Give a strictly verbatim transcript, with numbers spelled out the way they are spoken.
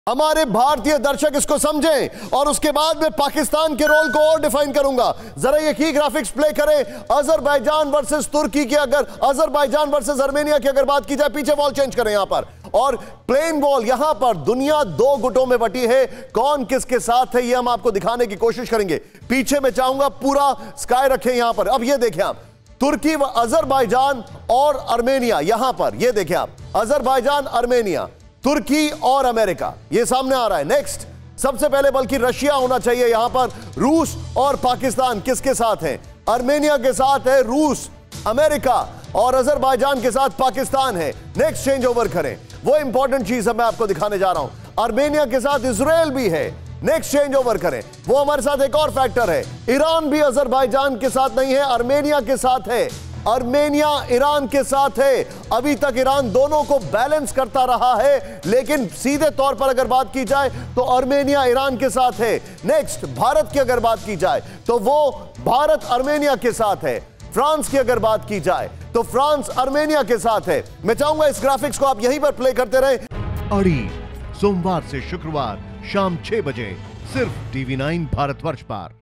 हमारे भारतीय दर्शक इसको समझें और उसके बाद मैं पाकिस्तान के रोल को और डिफाइन करूंगा। जरा ये की ग्राफिक्स प्ले करें। अजरबैजान वर्सेस तुर्की की, अगर अजरबैजान वर्सेस आर्मेनिया की अगर बात की जाए, पीछे वॉल चेंज करें यहां पर, और प्लेन वॉल यहां पर। दुनिया दो गुटों में बटी है, कौन किसके साथ है ये हम आपको दिखाने की कोशिश करेंगे। पीछे मैं चाहूंगा पूरा स्काई रखें यहां पर। अब ये देखें आप, तुर्की व अजरबैजान और आर्मेनिया, यहां पर ये देखें आप, अजरबैजान, आर्मेनिया, तुर्की और अमेरिका, ये सामने आ रहा है। नेक्स्ट, सबसे पहले बल्कि रशिया होना चाहिए यहां पर। रूस और पाकिस्तान किसके साथ हैं? आर्मेनिया के साथ है रूस, अमेरिका और अजरबैजान के साथ पाकिस्तान है। नेक्स्ट चेंज ओवर करें, वो इंपॉर्टेंट चीज है मैं आपको दिखाने जा रहा हूं। आर्मेनिया के साथ इजराइल भी है। नेक्स्ट चेंज ओवर करें, वो हमारे साथ एक और फैक्टर है। ईरान भी अजरबैजान के साथ नहीं है, आर्मेनिया के साथ है। आर्मेनिया ईरान के साथ है। अभी तक ईरान दोनों को बैलेंस करता रहा है, लेकिन सीधे तौर पर अगर बात की जाए तो आर्मेनिया ईरान के साथ है। नेक्स्ट, भारत की अगर बात की जाए तो वो भारत आर्मेनिया के साथ है। फ्रांस की अगर बात की जाए तो फ्रांस आर्मेनिया के साथ है। मैं चाहूंगा इस ग्राफिक्स को आप यहीं पर प्ले करते रहें। अड़ी सोमवार से शुक्रवार शाम छह बजे सिर्फ टीवी नाइन भारतवर्ष पर।